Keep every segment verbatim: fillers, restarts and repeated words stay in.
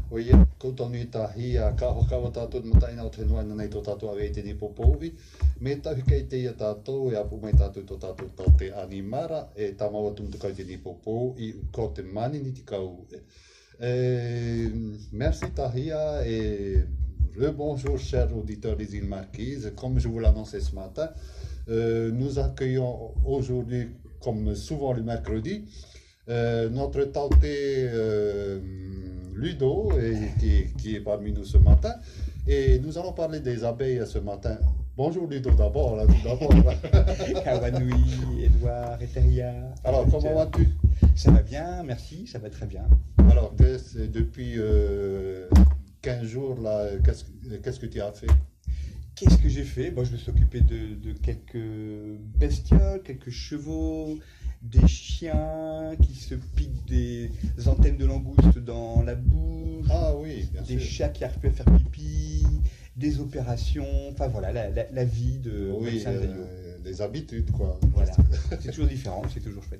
Oui, quand on est à Hia, quand on est à tout le monde, on est à Nai Totato avec des popovi, mais tu as été à Tato et à Pumeta Totato Tote Animara et Tamawatum de Kaiti Popo et Kote Mani Nitikau. Merci Tahia et rebonjour chers auditeurs des îles Marquises. Comme je vous l'annonçais ce matin, euh, nous accueillons aujourd'hui, comme souvent le mercredi, euh, notre tanté euh, Ludo, et, qui, qui est parmi nous ce matin. Et nous allons parler des abeilles ce matin. Bonjour Ludo d'abord, là, tout d'abord. Kawanui, Edouard, Eteria. Alors, comment vas-tu? Ça va bien, merci, ça va très bien. Alors, depuis euh, quinze jours, là, qu'est-ce qu'est-ce que tu as fait? Qu'est-ce que j'ai fait? Bon, je me suis occupé de, de quelques bestioles, quelques chevaux, des chiens qui se piquent des antennes de langoustes dans la bouche, ah, oui, bien des sûr. chats qui arrivent à faire pipi, des opérations, enfin voilà, la, la, la vie de oui, médecin de Rio. Euh, les habitudes, quoi. Voilà, c'est toujours différent, c'est toujours chouette.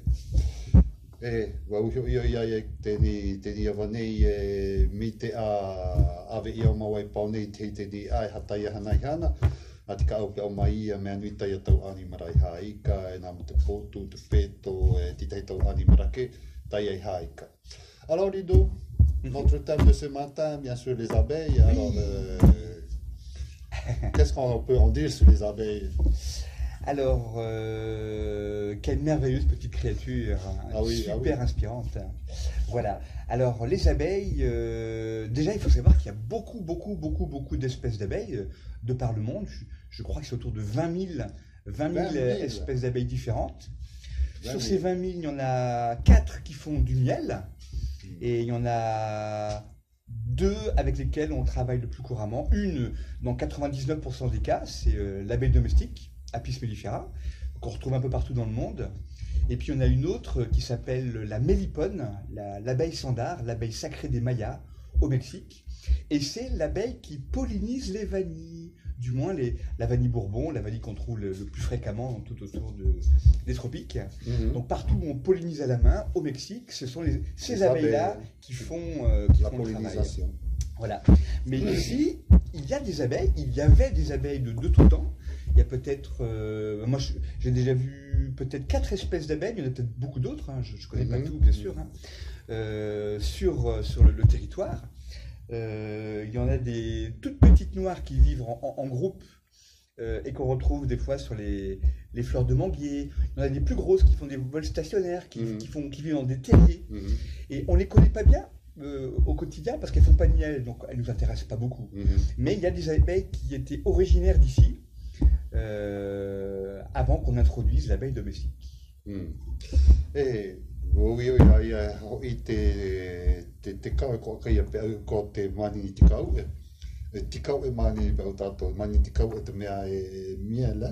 E, wau hio ia ia e teni teni awanei e mite a ave ia mawai paunei te te di ai hatai hanai hana a tika au pe au mai a mea nui tai atau ani marai haika e nā te potu, te feto e ti tai tau ani marake tai ai haika. Alors Ludo, notre thème de ce matin, bien sûr les abeilles. Oui. Alors, euh, qu'est-ce qu'on peut en dire sur les abeilles? Alors, euh, quelle merveilleuse petite créature, hein, ah oui, super ah oui. inspirante. Voilà. Alors, les abeilles, euh, déjà, il faut savoir qu'il y a beaucoup, beaucoup, beaucoup, beaucoup d'espèces d'abeilles de par le monde. Je, je crois que c'est autour de vingt mille espèces d'abeilles différentes. Sur ces vingt mille, il y en a quatre qui font du miel et il y en a deux avec lesquelles on travaille le plus couramment. Une, dans quatre-vingt-dix-neuf pour cent des cas, c'est euh, l'abeille domestique, Apis mellifera, qu'on retrouve un peu partout dans le monde. Et puis on a une autre qui s'appelle la mélipone, l'abeille la, sandar, l'abeille sacrée des Mayas au Mexique. Et c'est l'abeille qui pollinise les vanilles, du moins les, la vanille bourbon, la vanille qu'on trouve le, le plus fréquemment tout autour de, des tropiques. Mm-hmm. Donc partout où on pollinise à la main, au Mexique, ce sont les, ces abeilles-là abeilles, qui font, euh, qui la font le travail. Voilà. Mais mmh. ici, il y a des abeilles, il y avait des abeilles de, de tout temps. Il y a peut-être, euh, moi j'ai déjà vu peut-être quatre espèces d'abeilles, il y en a peut-être beaucoup d'autres, hein, je ne connais mmh. pas tout bien sûr, hein, euh, sur, sur le, le territoire. Euh, il y en a des toutes petites noires qui vivent en, en, en groupe euh, et qu'on retrouve des fois sur les, les fleurs de manguier. Il y en a des plus grosses qui font des vols stationnaires, qui, mmh. qui, font, qui vivent dans des terriers. Mmh. Et on ne les connaît pas bien. Euh, au quotidien parce qu'elles font pas de miel, donc elles nous intéressent pas beaucoup. Mmh. Mais il y a des abeilles qui étaient originaires d'ici euh, avant qu'on introduise l'abeille domestique. Mmh. Et oui, oui, oui, te te kau ko kai pe ko te mani te kau e te kau e mani pe tato mani te kau e te mea e miela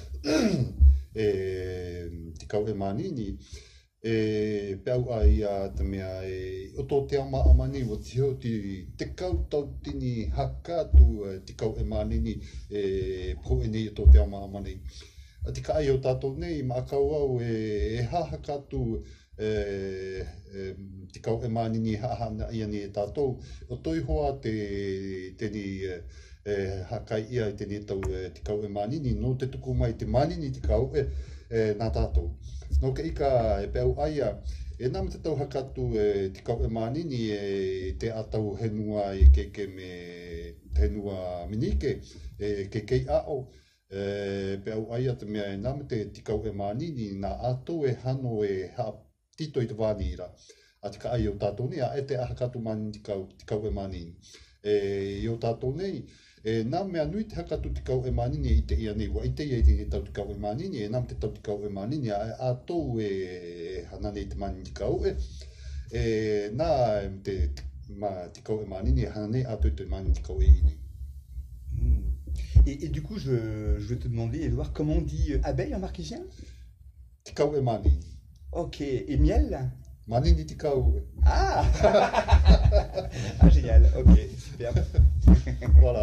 e te kau e mani ni e pau ai a te mea e o tō te ama amani o te heo te kau tau tini haka tu te kau e mani ni e po e nei o tō te ama amani. A te kai o tātou nei ma kau au e, e hahaka tu e, e, te kau e mani ni hahana ia ni e tātou. O toi hoa te, te ni e, e, hakai ia i te ni tau e, te kau e mani ni no te tuku mai te mani ni te kau e, e nā tātou. No ka ika e pēu aia, e nā me te tau hakatu e te kau e manini e te atau henua e keke me henua minike e ke kei ao. E pēu aia te mea e nā me te te kau e manini nā ato e hano e ha tito i te wānira. A te ka ai o tātou nei, a e te ahakatu mani te kau, te kau e manini. E i o tātou nei, e nā mea nui te hakatu te kau e manini i te ia nei, wa i te ia i te tau te kau e manini, e nā me te tau te kau e manini, a, a tau e hanane i te manini te kau e, e nā te, ma, te kau e manini, e hanane a tau te manini te kau e ini. Mm. Et, et du coup, je, je vais te demander, Edouard, comment on dit abeille en marquisien? Te kau e manini. Ok, et miel? Manini te kau. Ah, ah génial, ok, super. Voilà.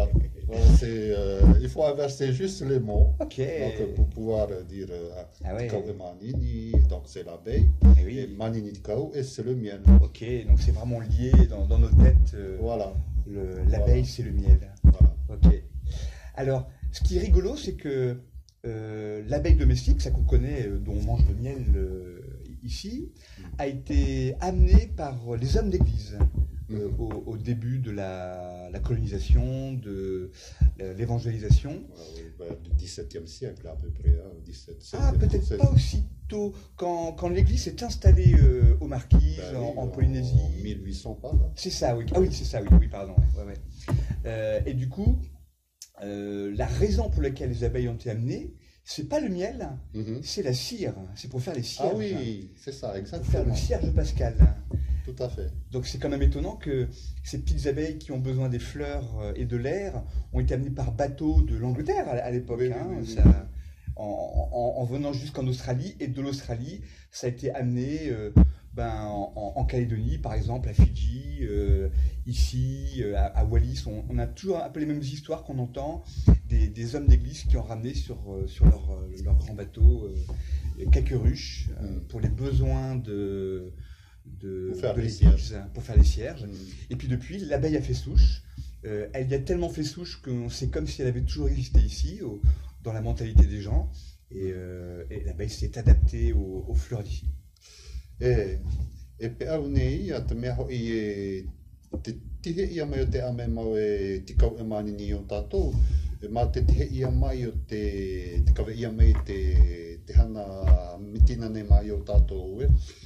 Euh, il faut inverser juste les mots. Ok. Donc, pour pouvoir dire euh, Ah ouais. Tikau e Manini, donc c'est l'abeille. Eh oui. Et Manini Tikau, et c'est le miel. Ok, donc c'est vraiment lié dans, dans notre tête. euh, Voilà. le- L'abeille, Voilà. c'est le miel. Voilà. Ok. Alors, ce qui est rigolo, c'est que euh, l'abeille domestique, ça qu'on connaît, euh, dont on mange le miel euh, ici, a été amenée par les hommes d'église euh, Mhm. au, au début de la, la colonisation, de euh, l'évangélisation. Euh, ben, du dix-septième siècle à peu près. Hein, dix-sept, Ah, seizième, peut-être seizième. pas aussi tôt, quand, quand l'église s'est installée euh, aux Marquises, Ben en, oui, en Polynésie. En mille huit cents par là. C'est ça, oui. Ah oui, c'est ça, oui, oui, pardon. Ouais, ouais. Euh, et du coup, euh, la raison pour laquelle les abeilles ont été amenées, c'est pas le miel, Mhm. c'est la cire. C'est pour faire les Ah cierges. oui, c'est ça, Pour faire exactement. le cierge pascal. Tout à fait. Donc c'est quand même étonnant que ces petites abeilles qui ont besoin des fleurs euh, et de l'air ont été amenées par bateau de l'Angleterre à, à l'époque. Oui, oui, hein. oui, oui. Ça- en, en- en venant jusqu'en Australie, et de l'Australie, ça a été amené euh, ben, en, en- en Calédonie, par exemple, à Fidji, euh, ici, euh, à, à Wallis. On, on a toujours un peu les mêmes histoires qu'on entend des, des hommes d'église qui ont ramené sur, euh, sur leur, euh, leur grand bateau euh, quelques ruches euh, Mm. pour les besoins de, de, Pour faire de les l'église, pour faire les cierges. Mhm. Et puis depuis, l'abeille a fait souche. Euh, elle y a tellement fait souche que c'est comme si elle avait toujours existé ici, au- dans la mentalité des gens. Et, euh, et l'abeille s'est adaptée aux, aux fleurs d'ici. E, e pe au nei, a te mea hoi e te tihe ia mai o te ame mau e tikau e mani ni o tātou, e mā te tihe ia mai o te, te kawe ia mai te, te hana mitina ne mai o tātou e,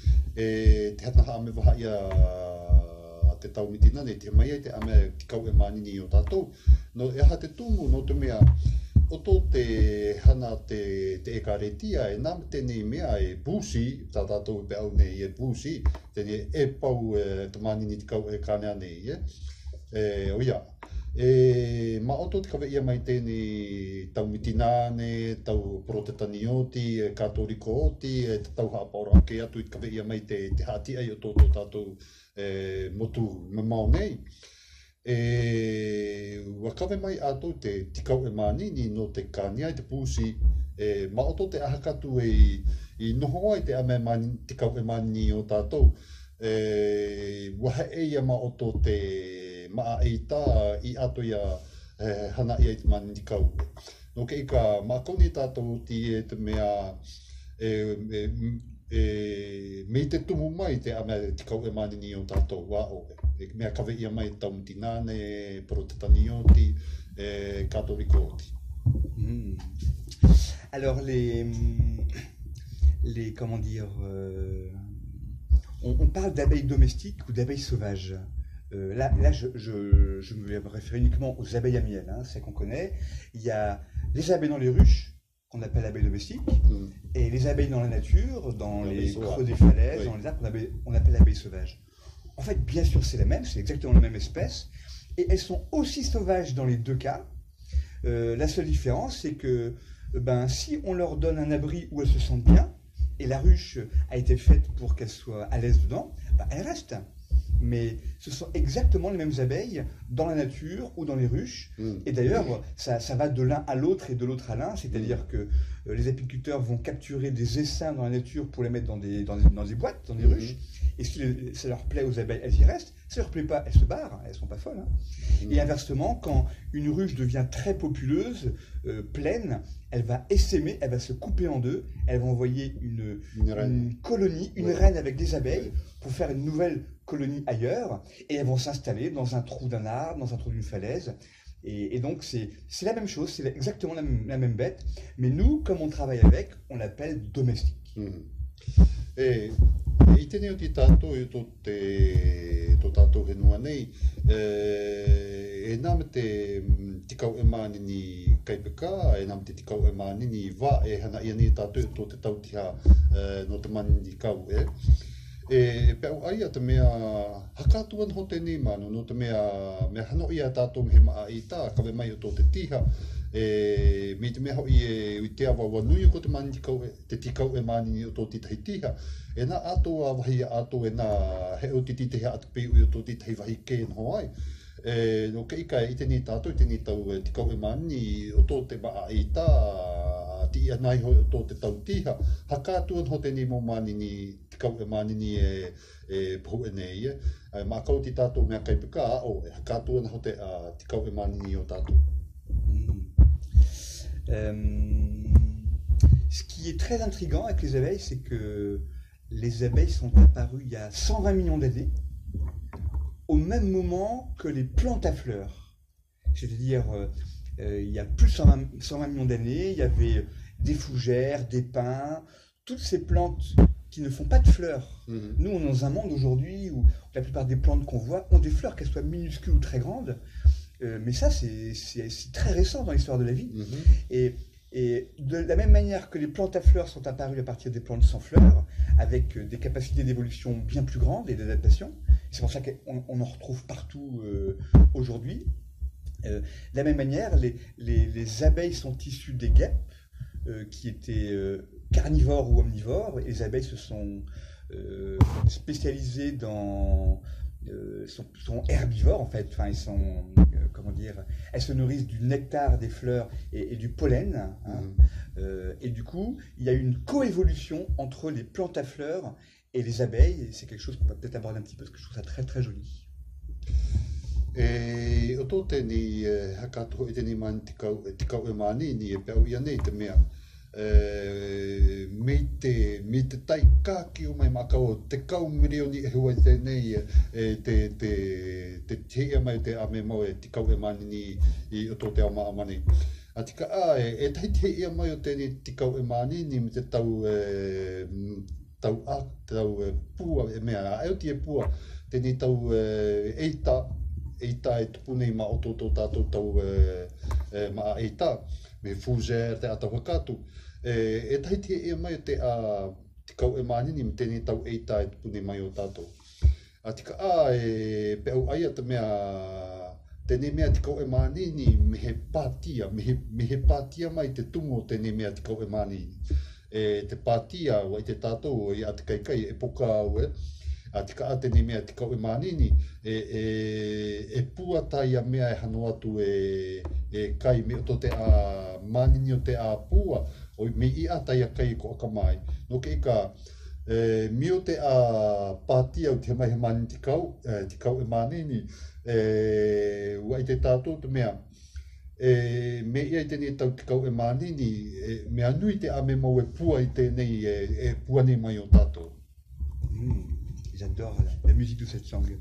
e te hana ame waha ia a te tau mitina ne, te mai e te ame tikau e mani ni o tātou, no e ha te tumu no te mea, o tō te hana te, te ekaretia, e nām tēnei mea e būsi, tā tātou pe au nei e būsi, tēnei e pau e te manini te kau e kānea nei, e, e o ia. E ma o tō te kawe ia mai tēnei tau mitinane, tau protestanioti, e katoriko oti, e te tau haapaora ake atu i te kawe ia mai te, te hati ai o tō tō tātou e, motu me mau nei. E wakawe mai ato te tikau e manini no te kānia i te pūsi e maoto te ahakatu e i noho ai te ame mani, tikau e manini o tātou e waha e ia maoto te maa e tā i ato ia e, hana ia i te manini tikau no ke ika makoni tātou ti e te mea e, e, e me te tumu mai te ame tikau e manini o tātou wa o e mea kawe ia mai tau mutinane, protestanioti, e katoriko oti. Hmm. Alors les, les comment dire, euh, on, on parle d'abeilles domestiques ou d'abeilles sauvages. Euh, là, là je, je, je me vais me référer uniquement aux abeilles à miel, hein, celles qu'on connaît. Il y a les abeilles dans les ruches, qu'on appelle abeilles domestiques, Mm. et les abeilles dans la nature, dans Les les abeilles creux sauvages. des falaises, Oui. dans les arbres, qu'on appelle, on appelle abeilles sauvages. En fait, bien sûr, c'est la même, c'est exactement la même espèce, et elles sont aussi sauvages dans les deux cas. Euh, la seule différence, c'est que euh, ben, si on leur donne un abri où elles se sentent bien, et la ruche a été faite pour qu'elles soient à l'aise dedans, ben, elles restent. Mais ce sont exactement les mêmes abeilles dans la nature ou dans les ruches. Mm. Et d'ailleurs, ça, ça va de l'un à l'autre et de l'autre à l'un, c'est-à-dire que euh, les apiculteurs vont capturer des essaims dans la nature pour les mettre dans des, dans des, dans des boîtes, dans des Mhm. ruches. Et si le- ça leur plaît aux abeilles, elles y restent. Si ça leur plaît pas, elles se barrent, elles sont pas folles. hein. Et inversement, quand une ruche devient très populeuse, euh, pleine, elle va essaimer, elle va se couper en deux, elle va envoyer une, Une reine. une colonie, une Ouais. reine avec des abeilles Ouais. pour faire une nouvelle colonie ailleurs, et elles vont s'installer dans un trou d'un arbre, dans un trou d'une falaise. Et, et donc c'est c'est la même chose, c'est exactement la même, la même bête, mais nous, comme on travaille avec, on l'appelle domestique. Mm. E, e i tēnei o te tātou i tō te tō tātou henua nei, e, e nā me te mm, tikau e mānini kaipeka, e nā me te tikau e mānini wā e hana ia nei tātou i tō te tautiha e, no te manini kau e. E pe au ai a te mea hakātua no tēnei manu, no te mea, mea hano ia tātou me he maa i tā, kawe mai o tō te tiha, e me te mea hoi e i te awa wanui ko te mani tikau, e- te tikau e mani o tō titahi tiha, e nā ato a wahi a ato e nā he o te titahi atu pei o tō titahi wahi ke no ai, E, no ka ika i tēnei tātou, i tēnei tau e tikau e mani, o tō te maa i tā, ti ia nai hoi o tō te tau tiha, ha kātua ho tēnei mō mani ni tikau e mani ni e, e pohu e nei e. E, mā kau ti tātou mea kaipuka, a o, ha kātua ho te a, tikau e mani ni o tātou. Mm. Euh, ce qui est très intriguant avec les abeilles, c'est que les abeilles sont apparues il y a cent vingt millions d'années, au même moment que les plantes à fleurs. C'est-à-dire, euh, euh, il y a plus de cent vingt, cent vingt millions d'années, il y avait des fougères, des pins, toutes ces plantes qui ne font pas de fleurs. Mmh. Nous, on est dans un monde aujourd'hui où la plupart des plantes qu'on voit ont des fleurs, qu'elles soient minuscules ou très grandes. Euh, mais ça, c'est très récent dans l'histoire de la vie. Mmh. Et, et de la même manière que les plantes à fleurs sont apparues à partir des plantes sans fleurs, avec des capacités d'évolution bien plus grandes et d'adaptation, c'est pour ça qu'on on en retrouve partout euh, aujourd'hui. Euh, de la même manière, les, les, les abeilles sont issues des guêpes, euh, qui étaient euh, carnivores ou omnivores, et les abeilles se sont euh, spécialisées dans... Euh, sont, sont herbivores en fait, enfin, ils sont, euh, comment dire, elles se nourrissent du nectar des fleurs et, et du pollen, hein. Mmh. euh, et du coup, il y a une coévolution entre les plantes à fleurs et les abeilles, et c'est quelque chose qu'on va peut-être aborder un petit peu, parce que je trouve ça très très joli. E o tō tēni hakato i tēni mani tikau, tikau e mani ni e pēu ia nei te mea. Uh, me te, me te tai kāki o mai makao, te kau mirioni e hua i tēnei e te, te, te tea mai te ame mau e tikau e mani ni i o tō te ama amani. A tika a, e, e tai te ia mai o tēnei tikau e mani ni me te tau, e, tau a, tau e, pua e mea, a eo ti e pua, tēnei tau e, eita, eita e tupunei ma o tō tō tātou tau e, e, ma eita, me fougère te atau hakatu. E, e taiti e mai te a tikau e manini me tēnei tau eita e tupune mai o tātou. A tika a e peau aia te mea, tēnei mea tikau e manini me he pātia, me he, me he pātia mai te tumo tēnei mea tikau e manini. E te pātia wa i te tātou i a te kaikai e poka au e. A tika a tēnei mea tikau e manini, e, e, e puatai a mea e hano atu e, e kai me o to te a manini o te a pua, o me i atai a kai ko aka mai. No ke ika, e, mi o te a pātia o te mai he mani tikau, e, tikau e manini, e, ua i te tātou te mea, e, me ia i tēnei tau tikau e manini, e, me anui te ame mau e pua i tēnei e, e pua nei mai o tātou. Mm. J'adore la, la musique de cette langue.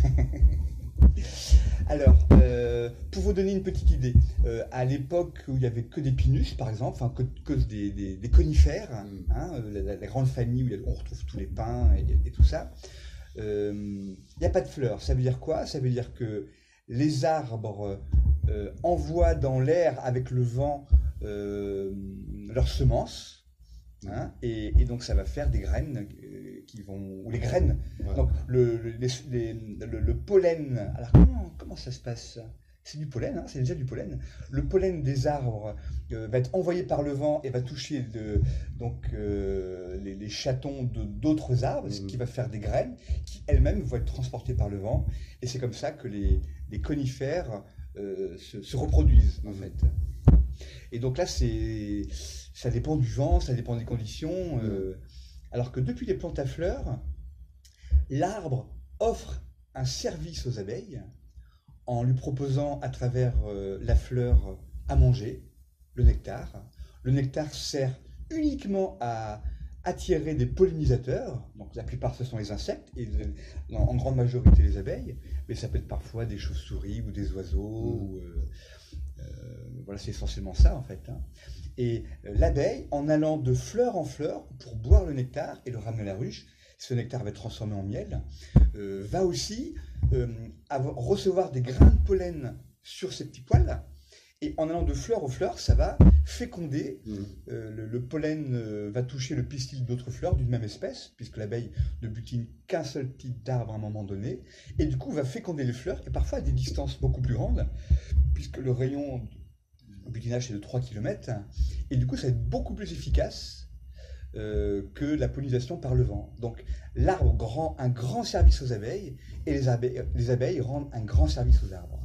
Alors, euh, pour vous donner une petite idée, euh, à l'époque où il n'y avait que des pinus, par exemple, enfin que, que des, des, des conifères, mm. hein, la, la grande famille où on retrouve tous les pins et, et tout ça, il euh, n'y a pas de fleurs. Ça veut dire quoi? Ça veut dire que les arbres euh, envoient dans l'air avec le vent euh, leurs semences. Hein, et, et donc ça va faire des graines euh, qui vont, ou les graines. Ouais. Donc le, le, les, les, le, le pollen. Alors comment, comment ça se passe? C'est du pollen, hein, c'est déjà du pollen. Le pollen des arbres euh, va être envoyé par le vent et va toucher de, donc euh, les, les chatons de d'autres arbres, mmh. ce qui va faire des graines qui elles-mêmes vont être transportées par le vent. Et c'est comme ça que les, les conifères euh, se, se reproduisent en fait. Et donc là, c'est, ça dépend du vent, ça dépend des conditions. Euh, alors que depuis les plantes à fleurs, l'arbre offre un service aux abeilles en lui proposant à travers euh, la fleur à manger, le nectar. Le nectar sert uniquement à attirer des pollinisateurs. Donc la plupart, ce sont les insectes, et en, en grande majorité les abeilles. Mais ça peut être parfois des chauves-souris ou des oiseaux. Mmh. Ou, euh, Euh, voilà, c'est essentiellement ça en fait. Hein. Et euh, l'abeille, en allant de fleur en fleur pour boire le nectar et le ramener à la ruche, ce nectar va être transformé en miel, euh, va aussi euh, avoir, recevoir des grains de pollen sur ses petits poils. Et en allant de fleur en fleur, ça va féconder. Mmh. Euh, le, le pollen euh, va toucher le pistil d'autres fleurs d'une même espèce, puisque l'abeille ne butine qu'un seul type d'arbre à un moment donné. Et du coup, va féconder les fleurs, et parfois à des distances beaucoup plus grandes, puisque le rayon de butinage est de trois kilomètres. Et du coup, ça va être beaucoup plus efficace euh, que la pollinisation par le vent. Donc l'arbre rend un grand service aux abeilles et les abeilles, les abeilles rendent un grand service aux arbres.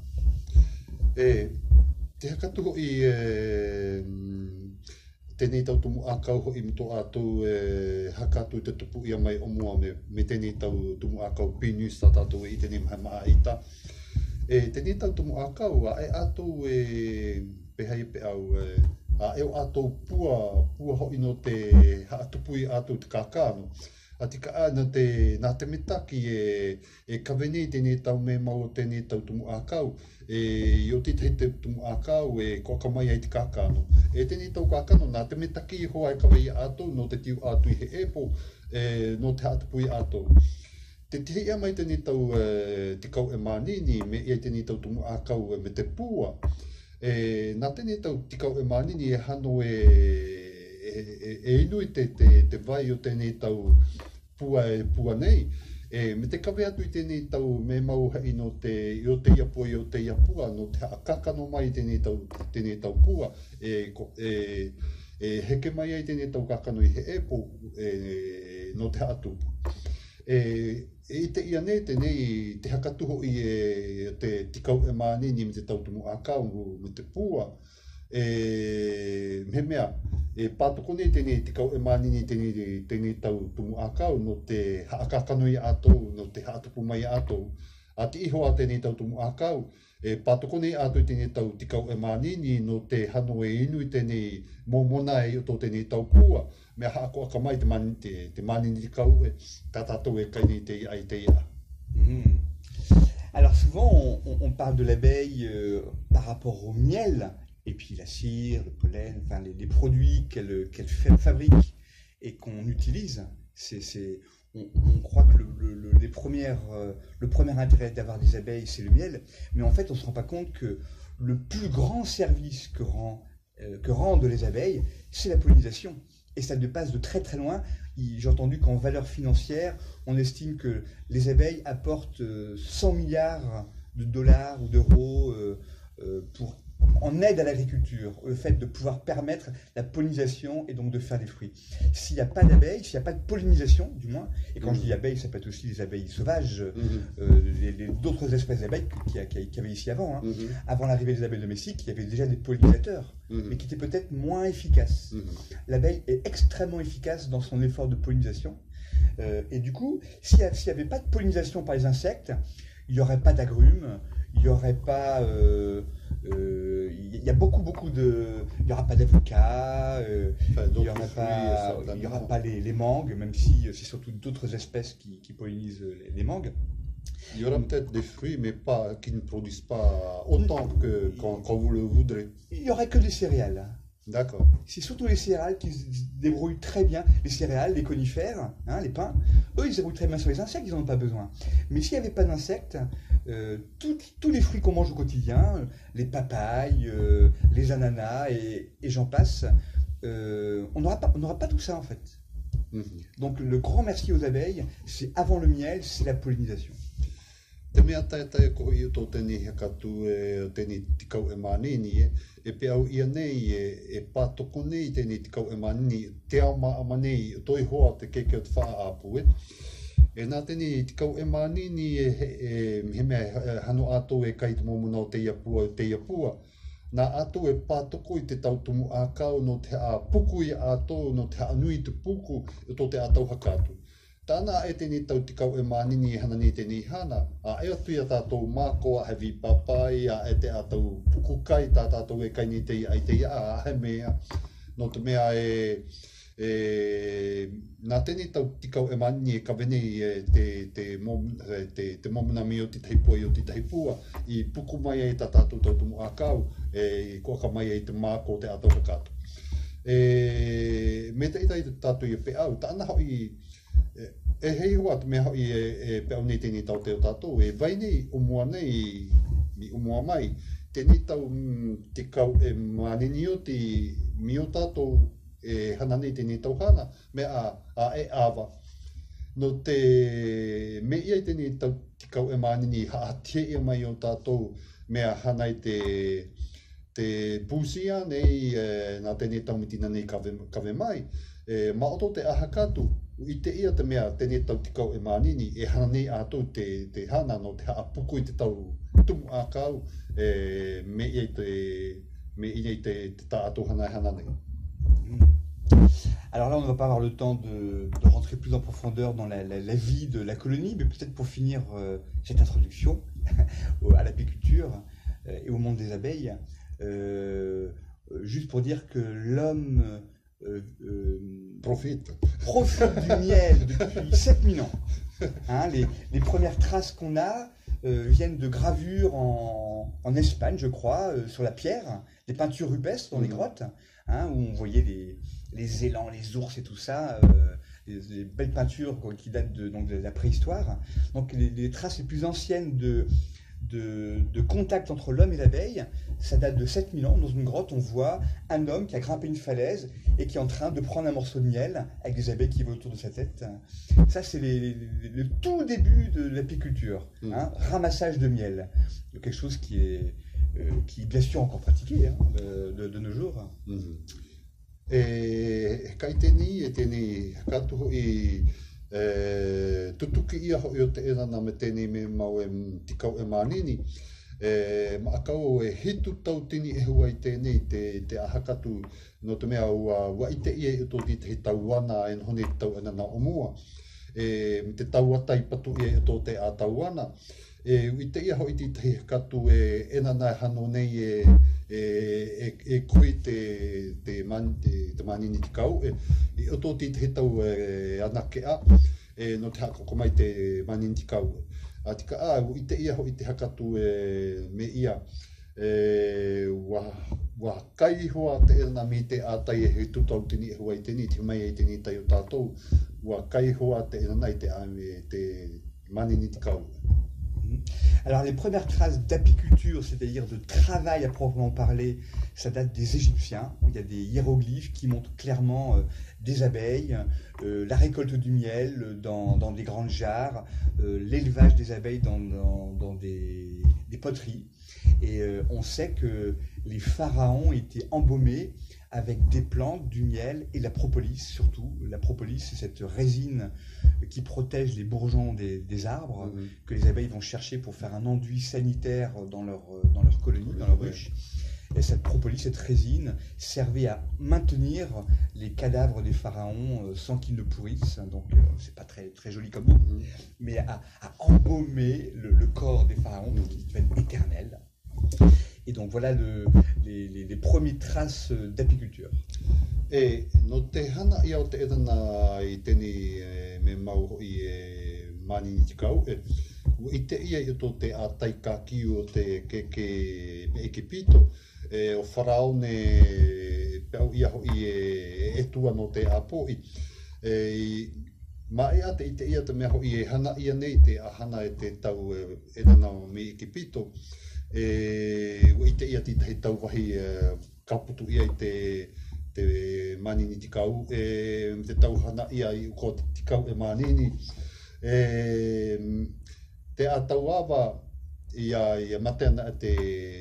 E, te hakatu ho i e, tēnei tau tumu ākau ho i mto ātou e, hakatu te tupu ia mai o mua me, me tēnei tau tumu ākau pinus tā tātou e i tēnei maha maa ita. E, tēnei tau tumu ākau a e ātou e, pehai pe au e, a eo ātou pua, pua ho ino te haatupui ātou te kākāno. A tika ana te, nā te metaki e, e kawenei tēnei tau me mau tēnei tau tumu ākau. E, i o te te te tumu ākau e kua kamai ai te kākāno. E tēnei tau kākāno, nā te metaki i hoa e kawai ātou, no te tiu ātui he epo, e, no te haatupui ātou. Te te ia mai tēnei tau e, te kau e mānini, me ia tēnei tau tumu ākau e me te pua. E, nā tēnei tau te kau e mānini e hano e, e, e, e inui te, te, te vai o tēnei tau pua e pua nei. E, me te kawe atu i tēnei tau me mau hei no te i o te iapua i o te iapua, no te akakano mai tēnei tau, tēnei tau pua, e, e, e heke mai ai tēnei tau kakano i he epo e, no te atu. E, e te ia nei tēnei te hakatuho i e, te tikau e mānini me te tau tumu ākau me te pua, e, me mea, e pātoko nei tēnei tikau e mānini tēnei, tēnei tau tumu ākau no te haakakano i ātou, no te haatupu mai ātou. A te iho a tēnei tau tumu ākau, e pātoko nei ātou tēnei tau tikau e mānini no te hano e inu i tēnei momona e o tō tēnei tau pua. Mea haako aka mai te mānini, te, te mānini tikau e tā tātou e kainei te ai te ia. Mmh. Alors souvent on, on, on parle de l'abeille euh, par rapport au miel, et puis la cire, le pollen, enfin les, les produits qu'elle qu'elle fabrique et qu'on utilise. C'est, c'est, on, on croit que le, le, les premières, euh, le premier intérêt d'avoir des abeilles, c'est le miel, mais en fait on ne se rend pas compte que le plus grand service que, rend, euh, que rendent les abeilles, c'est la pollinisation. Et ça dépasse de très très loin. J'ai entendu qu'en valeur financière, on estime que les abeilles apportent cent milliards de dollars ou d'euros euh, euh, pour en aide à l'agriculture, le fait de pouvoir permettre la pollinisation et donc de faire des fruits. S'il n'y a pas d'abeilles, s'il n'y a pas de pollinisation, du moins, et quand mmh. je dis abeilles, ça peut être aussi les abeilles sauvages, mmh. euh, les, les, d'autres espèces d'abeilles qu'il y, y avait ici avant. Hein. Mmh. Avant l'arrivée des abeilles domestiques, il y avait déjà des pollinisateurs, mmh. mais qui étaient peut-être moins efficaces. Mmh. L'abeille est extrêmement efficace dans son effort de pollinisation, euh, et du coup, s'il n'y avait pas de pollinisation par les insectes, il n'y aurait pas d'agrumes, il n'y aurait pas... Euh, Euh, il y a beaucoup beaucoup de, il n'y aura pas d'avocats, euh, enfin, il n'y aura pas, il y aura pas les, les mangues, même si c'est surtout d'autres espèces qui, qui pollinisent les, les mangues. Il y aura peut-être des fruits, mais pas qui ne produisent pas autant que quand, quand vous le voudrez. Il n'y aurait que des céréales. D'accord. C'est surtout les céréales qui se débrouillent très bien. Les céréales, les conifères, hein, les pins, eux, ils se débrouillent très bien sur les insectes, ils n'en ont pas besoin. Mais s'il n'y avait pas d'insectes, euh, tous les fruits qu'on mange au quotidien, les papayes, euh, les ananas et, et j'en passe, euh, on n'aura pas, on n'aura pas tout ça en fait. Mm-hmm. Donc le grand merci aux abeilles, c'est avant le miel, c'est la pollinisation. Te mea tai tai ko i o tēnei hekatu e tēnei tikau e mānini e, e pe au ia nei e, e pātoko nei tēnei tikau e mānini, te ao maa nei, toi hoa te keke o te wha āpu e. E nā tēnei tikau e mānini e, e, he mea hano ātou e kai te momuna o te iapua o te iapua. Nā ātou e pātoko i te tautumu ākau no te a puku i ātou, no te anui te puku o tō te ātau hakatu. Tāna e tēnei tau tikau e mānini e hana ni tēnei hana, a e atu ia tātou mākoa hevi papai, a e te ātou pukukai, tā tātou e kaini te ai te ia, a he mea, no te mea e, e nā tēnei tau tikau e mānini e kawenei e te, te, mom, te, te momunami o te teipua i o te teipua, i puku mai ai tā tātou tautumu ākau, e koaka mai ai te māko te ātou hakatu. E, me te itai tātou i pe au, tāna hoi e hei hoa te mea hoi e, e peau nei tēnei tau te o tātou, e vai nei umua nei, mi umua mai, tēnei tau te kau e mānini o te mi o tātou e hana nei tēnei tau hana, me a, a e awa. No te me ia tēnei tau te kau e mānini haatia ia mai o tātou, me a hana i te, te pūsia nei, e, nā tēnei tau mitina nei kawe, kawe mai, E, ma oto te aha kātou, i te ia te mea tēnei tau tikau e mānini, e hana nei ātou te, te hana no te haapuku i te tau tumu a kāu, e, me i te, me i te, te tā ātou hana e hana nei. Alors là, on ne va pas avoir le temps de, de rentrer plus en profondeur dans la, la, la vie de la colonie, mais peut-être pour finir euh, cette introduction à l'apiculture euh, et au monde des abeilles, euh, juste pour dire que l'homme euh, euh, profite. profite du miel depuis sept mille ans. Hein, les, les premières traces qu'on a euh, viennent de gravures en, en Espagne, je crois, euh, sur la pierre, des peintures rupestres dans les grottes, hein, où on voyait les, les élans, les ours et tout ça, euh, les, les belles peintures quoi, qui datent de, donc, de la préhistoire. Donc les, les traces les plus anciennes de, de, de contact entre l'homme et l'abeille, ça date de sept mille ans. Dans une grotte, on voit un homme qui a grimpé une falaise et qui est en train de prendre un morceau de miel avec des abeilles qui volent autour de sa tête. Ça, c'est les, les, le tout début de l'apiculture, mmh. hein, ramassage de miel. Quelque chose qui est, euh, qui est bien sûr encore pratiqué hein, de, de, de nos jours. Mmh. E kai tēni, e tēni katoho i e, tutuki ia hoi o te erana me tēni me mau e tikau e mānini. E, ma akau e hitu tau tini e hua i tēni te, te ahakatu no te mea ua, ua i te ia i tō ti te tauana e nhone tau ena na omua. E, te tauatai patu ia i tō te a tauana. E, i te ia hoi ti te katu e ena nai hano nei e e e, e koe te te man te, te manini tikau e i oto ti te tau e anake a e no te hako komai te manini tikau a tika a i te ia hoi te hakatu e me ia e wa wa kai hoa te ena mi te atai e he tutau tini e hua i tini te mai e tini tai o tātou wa kai hoa te ena nei te ame te manini tikau. Alors les premières traces d'apiculture, c'est-à-dire de travail à proprement parler, ça date des Égyptiens. Il y a des hiéroglyphes qui montrent clairement euh, des abeilles, euh, la récolte du miel dans, dans des grandes jarres, euh, l'élevage des abeilles dans, dans, dans des, des poteries. Et euh, on sait que les pharaons étaient embaumés avec des plantes, du miel et la propolis surtout. La propolis, c'est cette résine qui protège les bourgeons des, des arbres mmh. que les abeilles vont chercher pour faire un enduit sanitaire dans leur, dans leur colonie, dans leur ruche. Et cette propolis, cette résine, servait à maintenir les cadavres des pharaons sans qu'ils ne pourrissent. Donc, euh, c'est pas très, très joli comme mot, mmh. mais à, à embaumer le, le corps des pharaons pour qu'ils deviennent éternels. Et donc voilà le, les, les, les premières traces d'apiculture. E no te hana ia o te erana i tēni e, me mau i e, manini tikau e i te ia i tō te ātai kāki o te ke ke me Ekipito e o faraone pau ia ho i e etua no te apoi e ma ia te i te ia te mea ho i e hana ia nei te ahana e te tau e erana me Ekipito e i te ia te te tau wahi e, kaputu ia i te te manini tikau e te tauhana ia i ko te tikau e manini e te atauawa ia ia matena te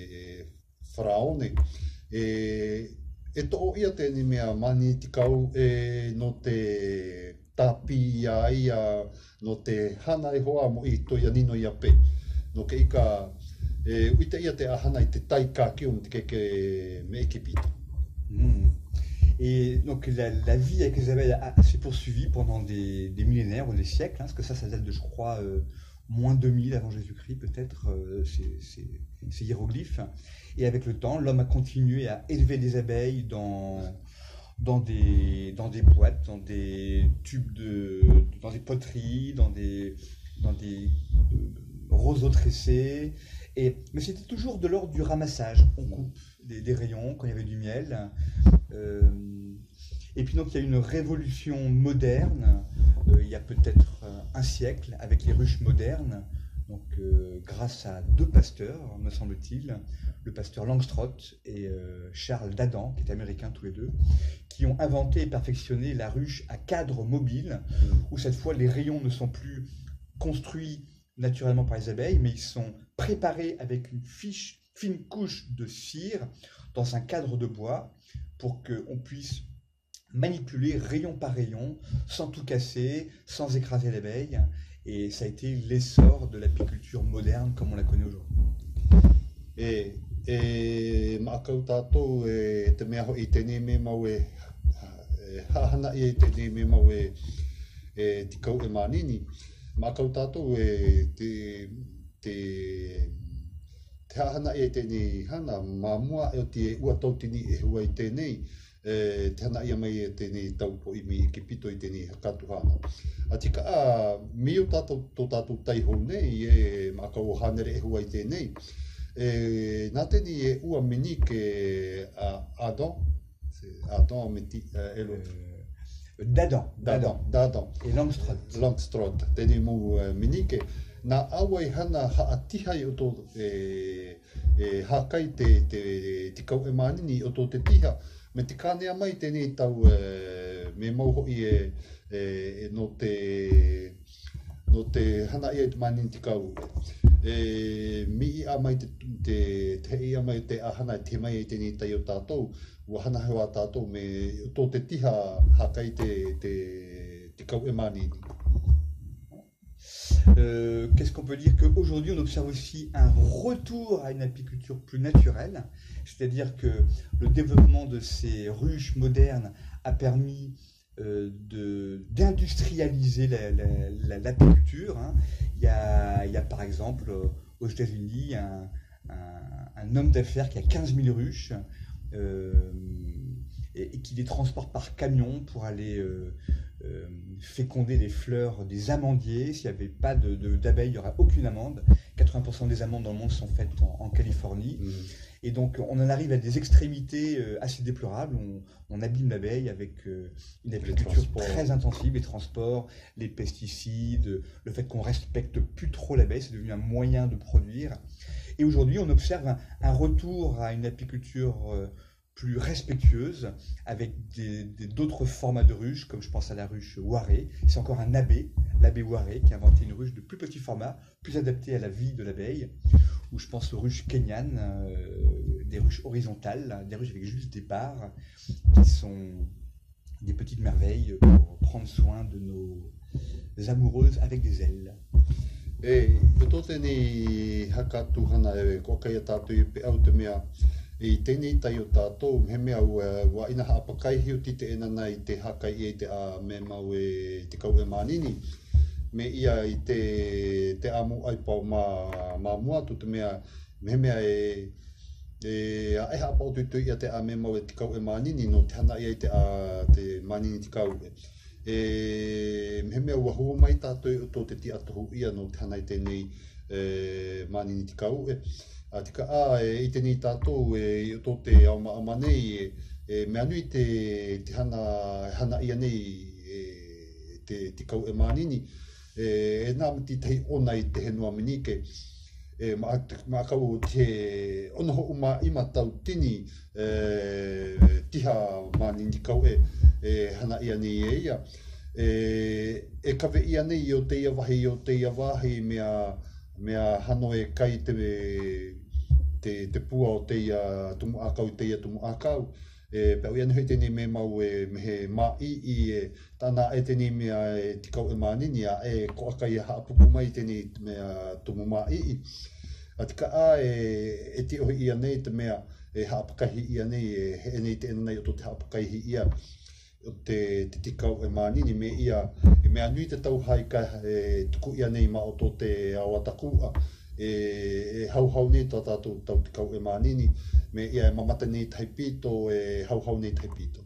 faraone e e to ia te ni mea manini tikau e no te tapi ia ia no te hana e hoa mo i to ia nino ia pe no ke ika e uite ia te ahana i te taika ki o te keke me Ekipito. Mm. Et donc la, la vie avec les abeilles s'est poursuivie pendant des, des millénaires ou des siècles, hein, parce que ça, ça date de, je crois, euh, moins deux mille avant Jésus-Christ, peut-être, euh, ces, ces, ces hiéroglyphes. Et avec le temps, l'homme a continué à élever des abeilles dans, dans, des, dans des boîtes, dans des tubes, de, dans des poteries, dans des, dans des euh, roseaux tressés. Et, mais c'était toujours de l'ordre du ramassage. On coupe des, des rayons quand il y avait du miel. Euh, et puis donc il y a une révolution moderne, euh, il y a peut-être un siècle, avec les ruches modernes, donc euh, grâce à deux pasteurs, me semble-t-il, le pasteur Langstroth et euh, Charles Dadan, qui est américain tous les deux, qui ont inventé et perfectionné la ruche à cadre mobile, où cette fois les rayons ne sont plus construits naturellement par les abeilles, mais ils sont préparés avec une fiche, fine couche de cire dans un cadre de bois pour qu'on puisse manipuler rayon par rayon, sans tout casser, sans écraser l'abeille. Et ça a été l'essor de l'apiculture moderne comme on la connaît aujourd'hui. E, e maakau tātou e te mea hoi tēnei me mau e hahana i e tēnei me mau e e tikau e manini. Maakau tātou e te te te hahana i e tēnei hana mamua e o te ua tautini e hua i tēnei e te hana ia mai e tēnei taupo i mi ki pito i tēnei hakatuhana. A tika a mi o tātou tō tātou taiho nei e maakau o hanere e hua i tēnei. E, nā tēni e ua mini ke uh, Adam, Adam meti uh, elo. Euh, Dadan, Dadan, Dadan. Et Langstroth. Langstroth, tēni mū uh, mini ke. Nā awa i hana haatihai o tō e, e hakai te, te tikau e manini o tō te tiha. Me te kānea mai tēnei tau uh, me mau hoi e, e no te no te hana ia te manini tikau. E mi i a mai te te te i a mai te ahana te mai e tēnei tai o tātou ua hana hewa tātou me tō te tiha hakai te te te kau e manini. Euh, Qu'est-ce qu'on peut dire qu'aujourd'hui on observe aussi un retour à une apiculture plus naturelle, c'est-à-dire que le développement de ces ruches modernes a permis euh, de d'industrialiser l'apiculture. La, la, hein. Il y a, il y a par exemple aux États-Unis un, un, un homme d'affaires qui a quinze mille ruches euh, et, et qui les transporte par camion pour aller euh, euh, féconder les fleurs des amandiers. S'il n'y avait pas d'abeilles, de, de, il n'y aurait aucune amande. quatre-vingts pour cent des amandes dans le monde sont faites en, en Californie. Mmh. Et donc on en arrive à des extrémités assez déplorables. On, on abîme l'abeille avec une apiculture très intensive, les transports, les pesticides, le fait qu'on respecte plus trop l'abeille, c'est devenu un moyen de produire. Et aujourd'hui on observe un, un retour à une apiculture plus respectueuse avec d'autres formats de ruches, comme je pense à la ruche Waré. C'est encore un abbé, l'abbé Waré, qui a inventé une ruche de plus petit format, plus adaptée à la vie de l'abeille. Ou je pense aux ruches kenyanes, euh, des ruches horizontales, des ruches avec juste des barres, qui sont des petites merveilles pour prendre soin de nos amoureuses avec des ailes. E, e tō tēnei hakatuhana e kua kai a tātou i pe au te mea i tēnei tai o tātou, he mea ua, ua ina haapakai hiu ti te ena nei te hakai e te a me mau e te kau e manini. Me ia i te, te amu ai pau mā, mā muatu te mea, me mea e, e a e hapau tuitu ia te a me mau e te kau e manini no te hana ia i te a te manini te kau e. E me mea ua hua mai tātou o tō te ti atohu ia no te hana i tēnei e, manini te kau e. A tika a e, i tēnei tātou e, i o tō te auma ama nei e, e me anui te, te hana, hana ia nei e, te, te kau e manini. E nā miti tei ona i te henua minike, e mā kau te onoho uma ima tau tini e, tiha manini kau e, e hana ia nei e ia. E, e kawe ia nei o teia wahi o teia wahi mea, mea hano e kai te, te, te pua o teia tumu akau teia tumu akau. E pau ia nei tēnei me mau e me he mā i i e tāna e tēnei mea e tikau e manini a e ko akai e haapuku mai tēnei mea tumu mā i i. A tika a e, e te ohi ia nei te mea e haapakahi ia nei e he nei te ena nei o to te haapakahi ia o te, te tikau e manini me ia e mea nui te tau haika e tuku ia nei ma o to te awatakua e, e hau hau nei tā tātou tau tikau e manini. Mais il y a mamata nei taipito et hau hau nei taipito.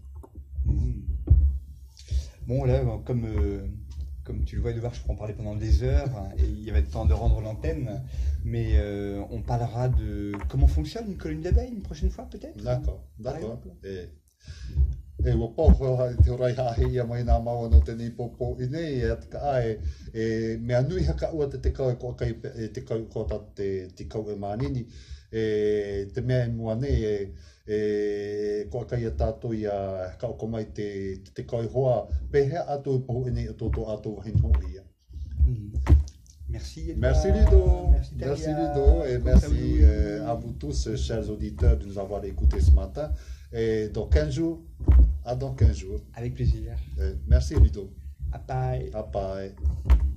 Bon là, comme euh, comme tu le vois Edouard, je pourrais en parler pendant des heures hein, et il va être temps de rendre l'antenne, mais euh, on parlera de comment fonctionne une colonie d'abeilles une prochaine fois peut-être. D'accord, d'accord. Et e wa poho te orai hahi ia mai nā maua no tēnei popo i nei e atika ai e mea nui haka ua te te kau e kua kai te kau kota te te kau e manini. E te mea mua nei e, e kua kai a tātou ia kako mai te, te kai hoa pehea atu i pohu nei o tōtō atu wahin hoi ia. Merci Edouard. Merci Ludo. Merci, merci Ludo et merci euh, à vous tous, chers auditeurs, de nous avoir écoutés ce matin. Et dans quinze jours, À dans quinze jours. Avec plaisir. Euh, merci Ludo. Bye. Bye bye.